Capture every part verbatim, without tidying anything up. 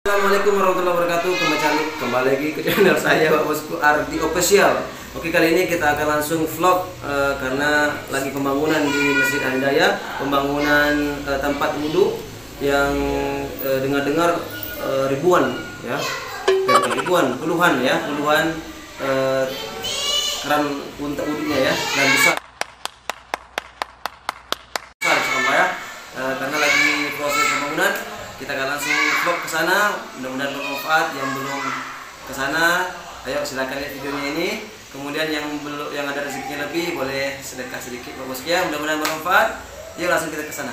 Assalamualaikum warahmatullahi wabarakatuh. Kembali, kembali lagi ke channel saya Pak Bosku Ardi Official. Oke, kali ini kita akan langsung vlog uh, karena lagi pembangunan di Masjid Al-Hidayah, pembangunan uh, tempat wudhu yang uh, dengar-dengar uh, ribuan ya, ribuan, puluhan ya, puluhan uh, keran untuk wudhunya ya, dan besar. Karena lagi proses pembangunan, kita akan langsung vlog ke sana. Mudah-mudahan bermanfaat. Yang belum ke sana, ayo silakan lihat videonya ini. Kemudian yang belum, yang ada rezekinya lebih, boleh sedekah sedikit Pak Bosku ya. Mudah-mudahan bermanfaat. Yuk langsung kita ke sana.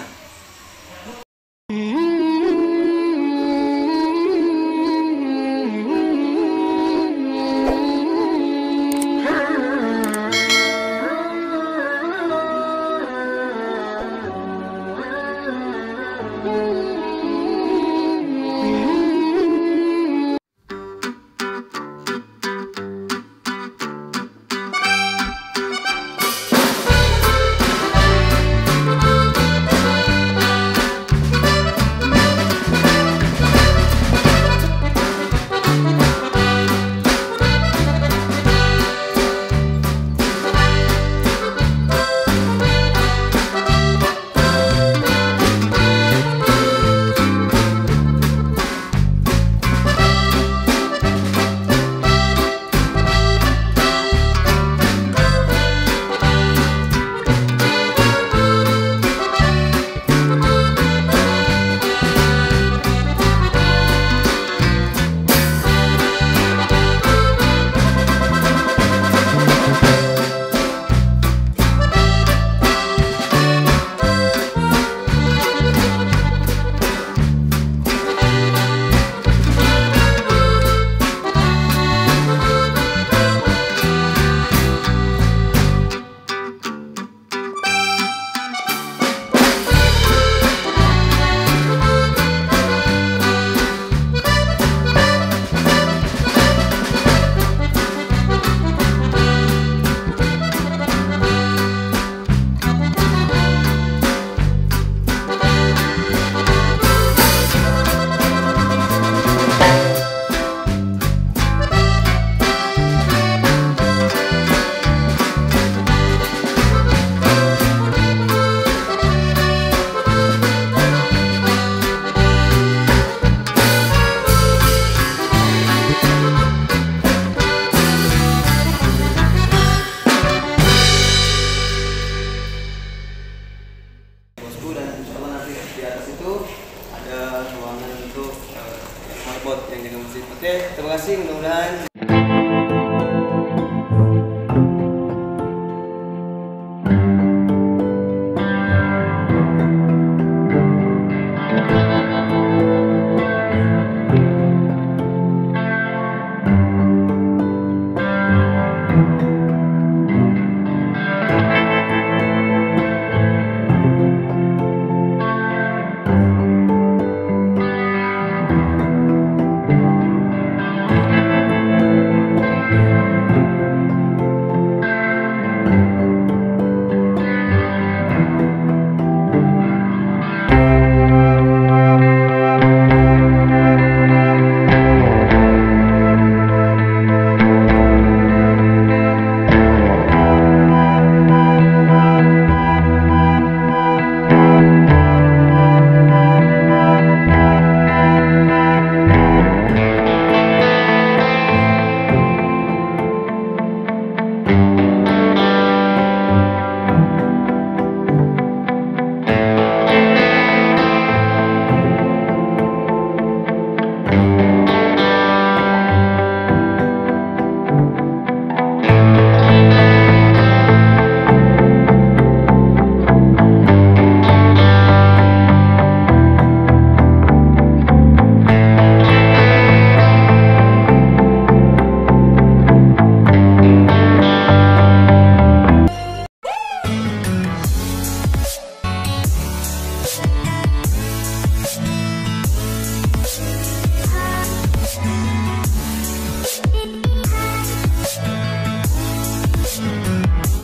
Ada ruangan untuk uh, marbot yang jaga masjid. Oke, terima kasih. Mudah-mudahan